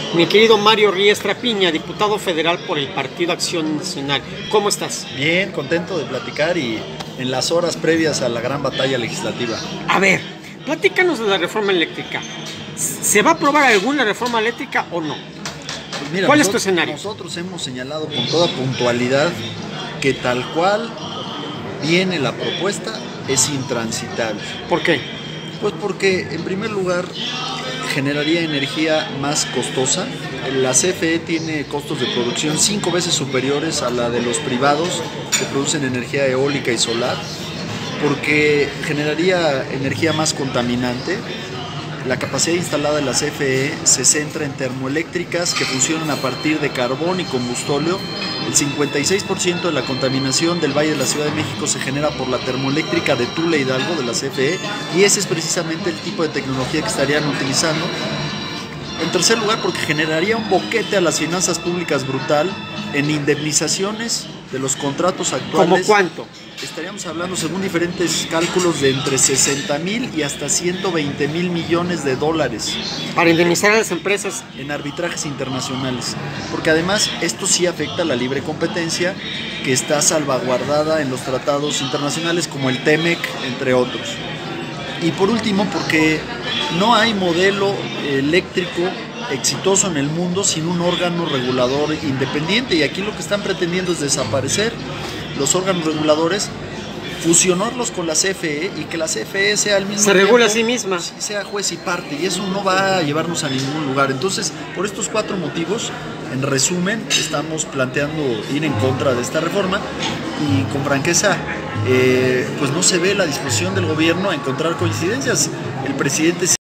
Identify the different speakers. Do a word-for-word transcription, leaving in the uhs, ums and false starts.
Speaker 1: Mi querido Mario Riestra Piña, diputado federal por el Partido Acción Nacional, ¿cómo estás?
Speaker 2: Bien, contento de platicar y en las horas previas a la gran batalla legislativa.
Speaker 1: A ver, platícanos de la reforma eléctrica. ¿Se va a aprobar alguna reforma eléctrica o no?
Speaker 2: Pues mira,
Speaker 1: ¿Cuál
Speaker 2: nosotros,
Speaker 1: es tu escenario?
Speaker 2: Nosotros hemos señalado con toda puntualidad que tal cual viene la propuesta es intransitable.
Speaker 1: ¿Por qué?
Speaker 2: Pues porque en primer lugar generaría energía más costosa. La C F E tiene costos de producción cinco veces superiores a la de los privados que producen energía eólica y solar, porque generaría energía más contaminante. La capacidad instalada de la C F E se centra en termoeléctricas que funcionan a partir de carbón y combustóleo. El cincuenta y seis por ciento de la contaminación del Valle de la Ciudad de México se genera por la termoeléctrica de Tula Hidalgo, de la C F E, y ese es precisamente el tipo de tecnología que estarían utilizando. En tercer lugar, porque generaría un boquete a las finanzas públicas brutal en indemnizaciones de los contratos actuales.
Speaker 1: ¿Cómo cuánto?
Speaker 2: Estaríamos hablando, según diferentes cálculos, de entre sesenta mil y hasta ciento veinte mil millones de dólares.
Speaker 1: Para indemnizar a las empresas.
Speaker 2: En arbitrajes internacionales. Porque además esto sí afecta a la libre competencia, que está salvaguardada en los tratados internacionales como el T M E C, entre otros. Y por último, porque no hay modelo eléctrico exitoso en el mundo sin un órgano regulador independiente, y aquí lo que están pretendiendo es desaparecer los órganos reguladores, fusionarlos con la C F E y que la C F E sea al mismo
Speaker 1: se
Speaker 2: tiempo,
Speaker 1: regula a sí misma,
Speaker 2: sea juez y parte, y eso no va a llevarnos a ningún lugar. Entonces, por estos cuatro motivos, en resumen, estamos planteando ir en contra de esta reforma, y con franqueza, eh, pues no se ve la disposición del gobierno a encontrar coincidencias. El presidente